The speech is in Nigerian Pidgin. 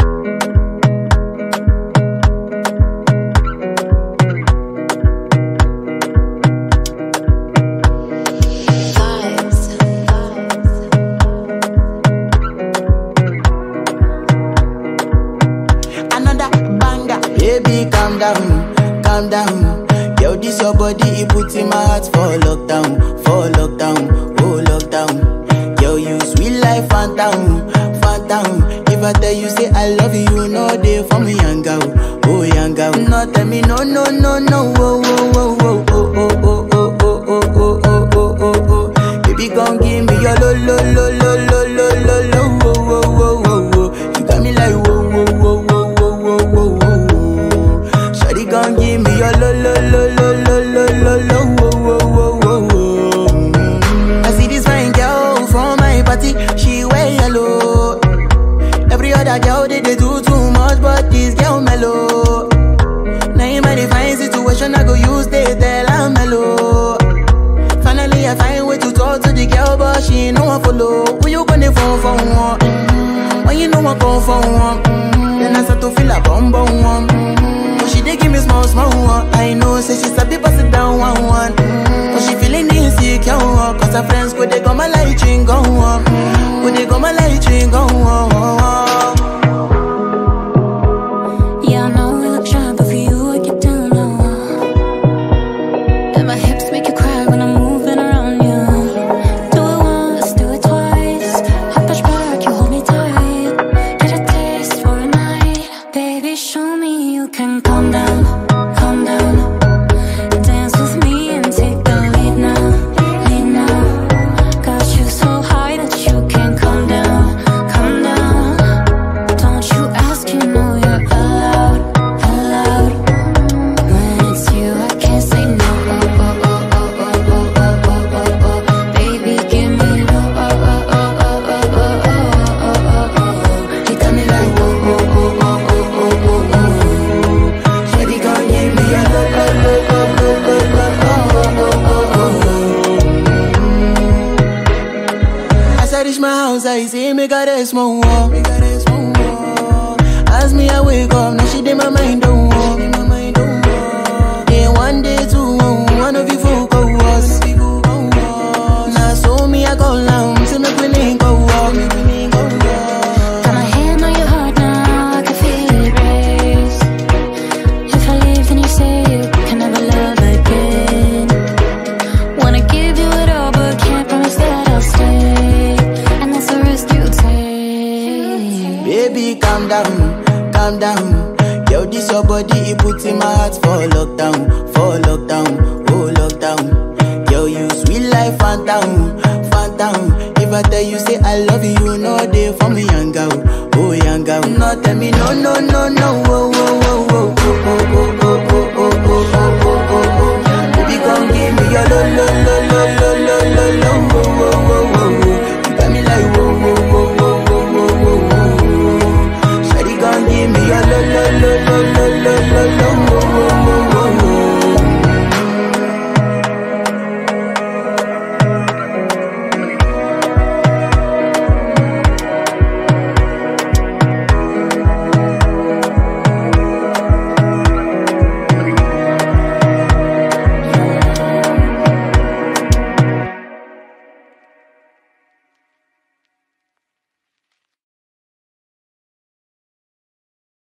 Baby, calm down, calm down. Yo, this your body, it puts in my heart for lockdown, oh lockdown. Yo, you sweet life, phantom, phantom. If I tell you say I love you, you know they for me, young girl, oh young girl. No, tell me no, no, no, no, oh, oh, oh, oh, oh, oh, oh, oh, oh, oh, oh, oh, oh, oh. Baby, gon' give me your lo, lo, lo, lo, lo, lo, lo, lo, oh, oh, oh, oh, oh. You got me like whoa, whoa, whoa, whoa. Gon' give me your lo lo lo lo lo lo lo lo wo wo wo wo wo. I see this fine girl from my party, she wear yellow. Every other girl they do too much, but this girl mellow. Now in my divine situation, I go use they tell I'm mellow. Finally I find way to talk to the girl, but she ain't no one follow. Who you gonna phone for one? When you know I come for one, then I start to feel a bum bum one. She dey give me small, small one. I know, say she's a people sit down one, one. But she feeling insecure, cause her friends could they come my light ring go on. Could they come my light ring go on. Yeah, I know we look shy, but for you I get down low. And my hips make you cry when I'm moving around you. Do it once, do it twice. I push back, you hold me tight. Get a taste for a night. Baby, show me you can calm down, calm down. Dance with me and take the lead now, lead now. Got you so high that you can't calm down, calm down. Don't you ask, you know you're allowed, allowed. When it's you, I can't say no. Oh, oh, oh, oh, oh, oh, oh, oh, oh. Baby, give me low. Oh, oh, oh, oh, oh, oh, oh, oh, oh. You got me like whoa, whoa, whoa, whoa, whoa, whoa, whoa. Shawty gon' give me a lo, lo, lo, lo, lo, lo, lo, oh, oh, oh, oh. As I reach my house, I see me got a small wall. As me I wake up, now she did my mind don't walk. Day one, day two, one of you folk go was. Now so me I go down, see me quilling go walk. Got my hand on your heart now, I can feel it race. If I leave, then you say you can never love again. Wanna give you it all, but can't promise that I'll stay. And that's the risk you take. Baby, calm down, calm down. Yo, this your body, it puts in my heart for lockdown, oh lockdown. Yo, you sweet life, phantom, phantom. If I tell you say I love you, you know they for me, young girl, oh young girl. No, tell me no, no, no, no, oh, oh, oh, oh, oh, oh, oh, oh, oh, oh, oh, oh, oh, oh. Baby, come give me your lo, lo, lo, lo, lo, lo, lo, lo, oh, oh, oh.